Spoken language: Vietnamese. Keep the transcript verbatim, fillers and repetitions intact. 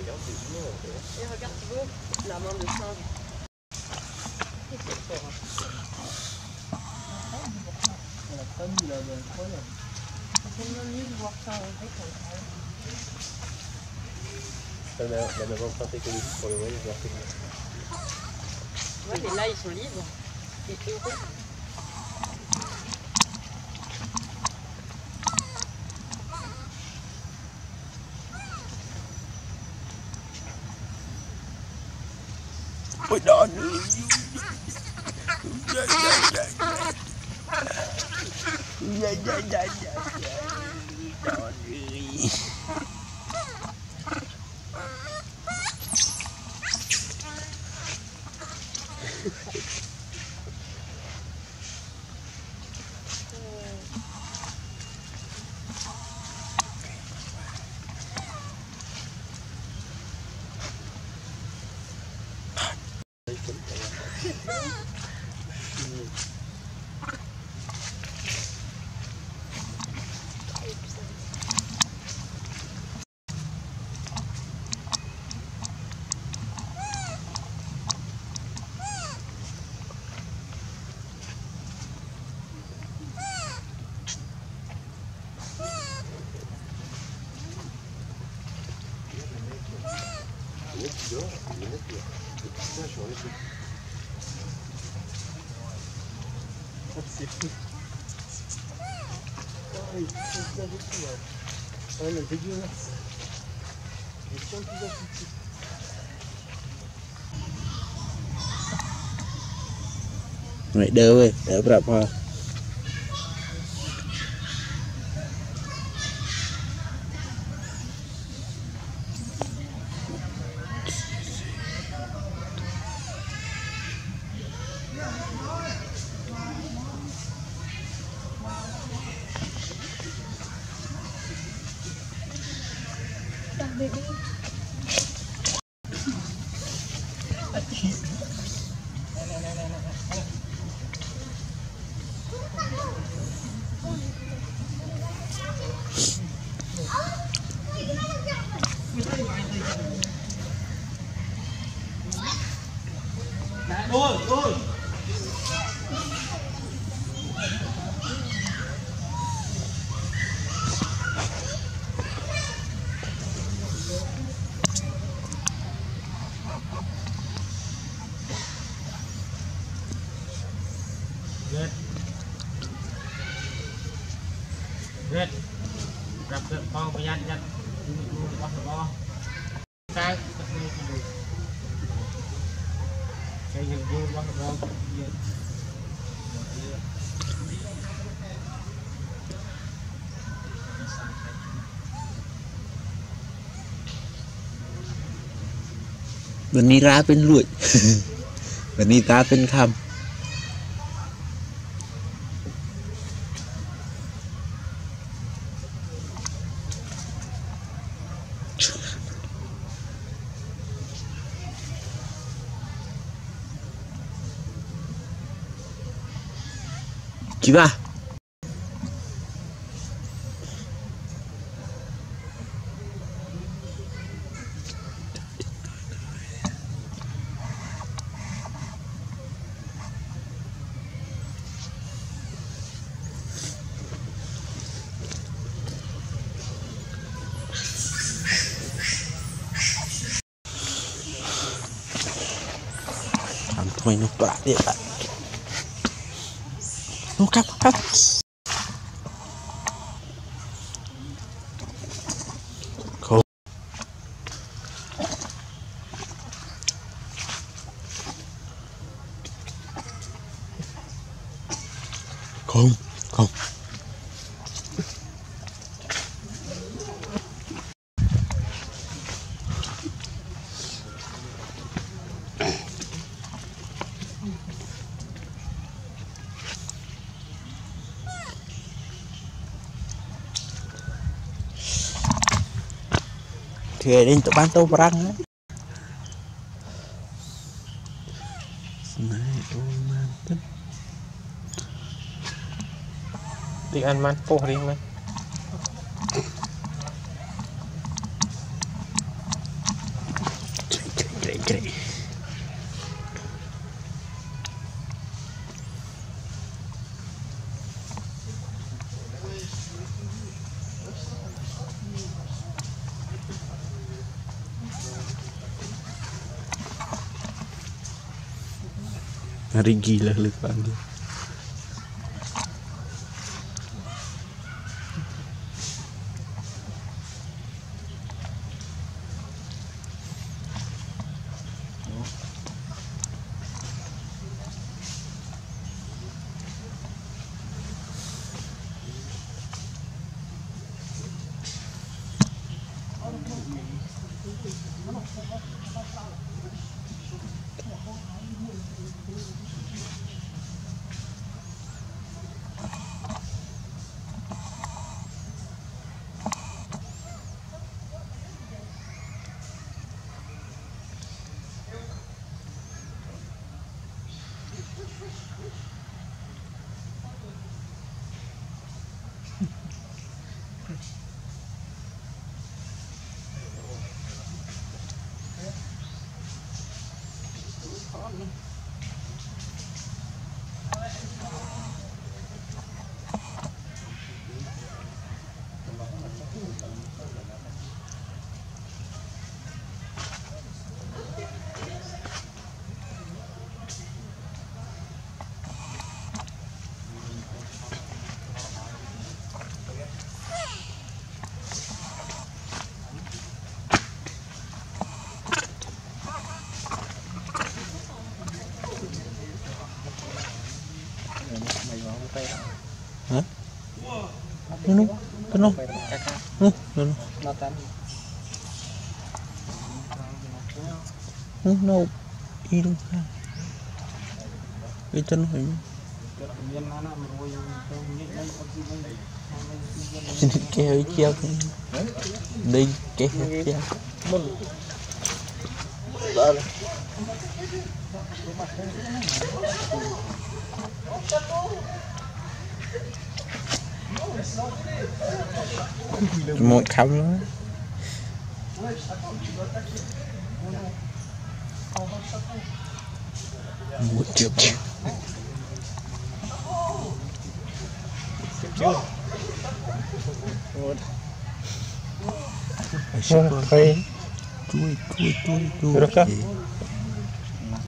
Et regarde Thibaut, la main de singe. On l'a pas mis là, incroyable. C'est tellement mieux de voir ça en vrai comme ça. La même empreinte écologique pour le voyage vers Pékin. Ouais, mais là ils sont libres et heureux. Ôi đòn. Dạ dạ dạ dạ đòn đi. C'est fou. Oh, il est bien beaucoup là. Ouais, mais dégueulasse. Il est bien plus petit. Mày đỡ ơi, đỡ bạp hoa. Baby. Ôi, ôi. Red. Red. Gặp được con bây giờ chắc bắt được con. Cái cái nhìn vui bắt được con.วันนี้ร้าเป็นลุย วันนี้ตาเป็นคำคิดว่าทำทำไมนกปลาเนี่ยล่ะนกครับครับkhông không thì đến tụi ban tô răng á đi ăn man po đi man kệ hari gila lực bạn đi hả? Nó nó cái nó nó nó nó nó đi đâu ha? Cái chân này xin kéo treo đi kéo treo một khăm nữa một chụp Rồi, chui chui chui chui